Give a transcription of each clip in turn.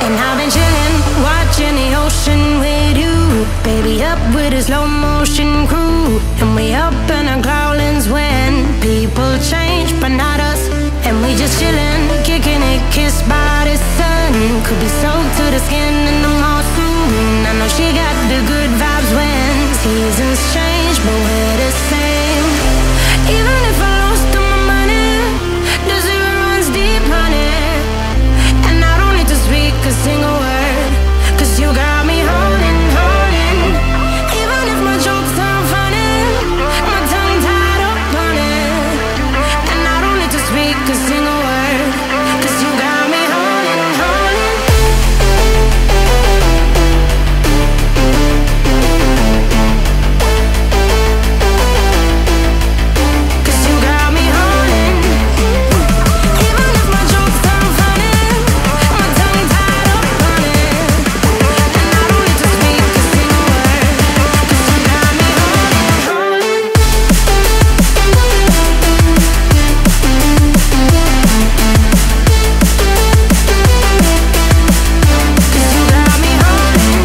And I've been chillin', watching the ocean with you. Baby, up with a slow motion crew. And we up in our growlings when people change, but not us. And we just chillin', kicking it, kissed by the sun. Could be soaked to the skin in the mall soon. I know she got the good vibes when seasons change, but we're the same. Even if I lost all my money, the zero runs deep, honey. And I don't need to speak a single word, 'cause you got me holding, holding. Even if my jokes aren't funny, my tongue tied up on it. And I don't need to speak a single word, 'cause you got me holding, holding. 'Cause you got me holding. Even if my jokes aren't funny, my tongue tied up on it. And I don't need to speak a single word, 'cause you got me holding, holding. 'Cause you got me holding.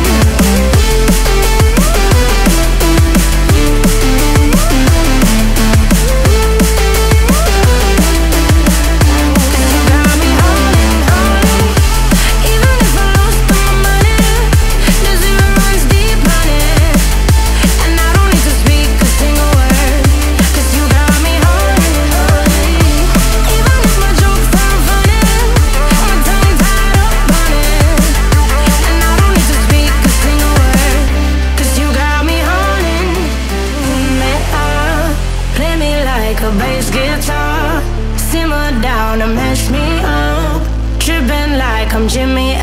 You got me holding, holding. Even if I lost all my money, the zero runs deep, honey. And I don't need to speak a single word, 'cause you got me holding, holding. Even if my jokes aren't funny, my tongue tied up on it. And I don't need to speak a single word, 'cause you got me holding me up. Play me like a bass guitar, simmer down and mash me up. Tripping like I'm Jimmy